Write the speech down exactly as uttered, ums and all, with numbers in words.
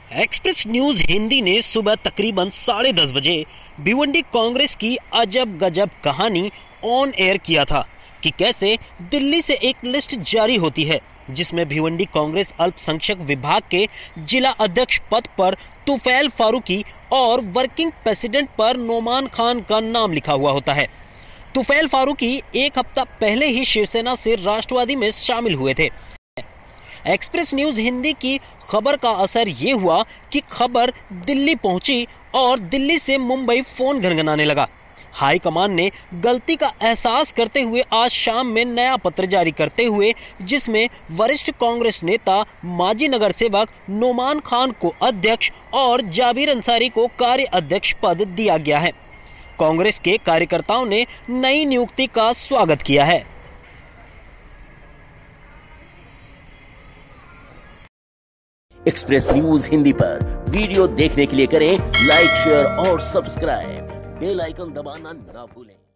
Express news Hindi ने सुबह तकरीबन साढ़े दस बजे भिवंडी कांग्रेस की अजब गजब कहानी ऑन एयर किया था कि कैसे दिल्ली से एक लिस्ट जारी होती है जिसमें भिवंडी कांग्रेस अल्पसंख्यक विभाग के जिला अध्यक्ष पद पर तुफैल फारूकी और वर्किंग प्रेसिडेंट पर नोमान खान का नाम लिखा हुआ होता है। तुफैल फारूकी एक हफ्ता पहले ही शिवसेना से राष्ट्रवादी में शामिल हुए थे। एक्सप्रेस न्यूज हिंदी की खबर का असर ये हुआ कि खबर दिल्ली पहुंची और दिल्ली से मुंबई फोन घनघनाने लगा। हाईकमान ने गलती का एहसास करते हुए आज शाम में नया पत्र जारी करते हुए जिसमें वरिष्ठ कांग्रेस नेता माजी नगर सेवक नोमान खान को अध्यक्ष और जाबिर अंसारी को कार्य अध्यक्ष पद दिया गया है। कांग्रेस के कार्यकर्ताओं ने नई नियुक्ति का स्वागत किया है। एक्सप्रेस न्यूज हिंदी पर वीडियो देखने के लिए करें लाइक, शेयर और सब्सक्राइब। बेल आइकन दबाना ना भूलें।